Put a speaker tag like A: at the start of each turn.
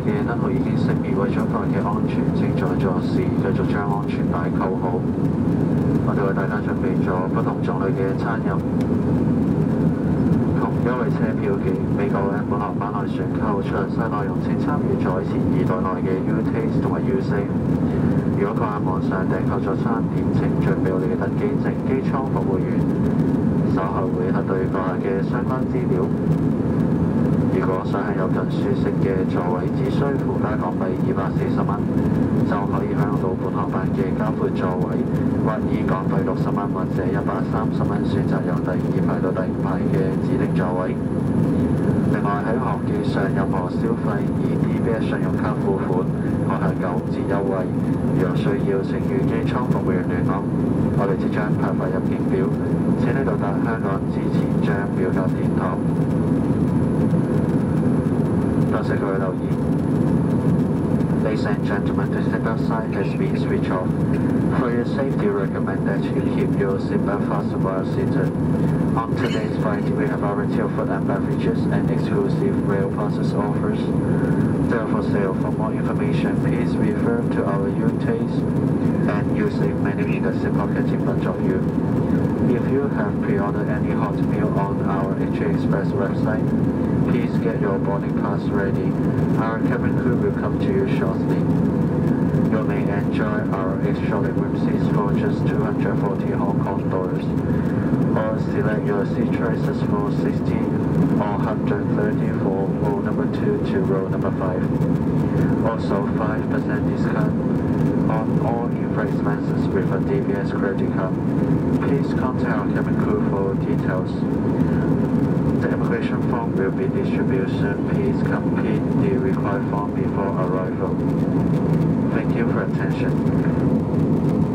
A: 嘅燈號已經熄滅，為咗個人嘅安全，請在座時繼續將安全帶扣好。我哋為大家準備咗不同種類嘅餐飲同優惠車票嘅，俾各位本航班內選購。詳細內容請參閱在前2袋內嘅 UTaste 同埋 USave。如果各位網上訂購咗餐點，請準備我哋嘅登機證，機艙服務員稍後會核對閣下嘅相關資料。如果想係有更舒適嘅座位，只需附加港幣240蚊，就可以享用到本航班嘅加闊座位，或以港幣60蚊或者130蚊選擇由第2排到第5排嘅指定座位。另外喺航機上任何消費以 DBS 信用卡付款，可享9折優惠。若需要，請與機艙服務員聯絡。我哋即將派發入境表，請你到達香港之前將表格填妥。多謝各位留意。Ladies and gentlemen, the seatbelt sign has been switched off. For your safety, we recommend that you keep your seatbelt fastened while seated. On today's flight, we have a variety of food and beverages and exclusive rail passes offers. They are for sale. For more information, please refer to our UTaste and USave menu in the seat pocket in front of you. If you have pre-ordered any hot meal on our HA Express website, please get your boarding pass ready. Our cabin crew will come to you shortly. You may enjoy our extra legroom seats for just $240 Hong Kong dollars, or select your seat choices for $60 or $130 for row number 2 to row number 5. Also, 5% discount on all in-flight expenses with a DBS credit card. Please contact our cabin crew for details. The immigration form will be distributed soon. Please complete the required form before arrival. Thank you for attention.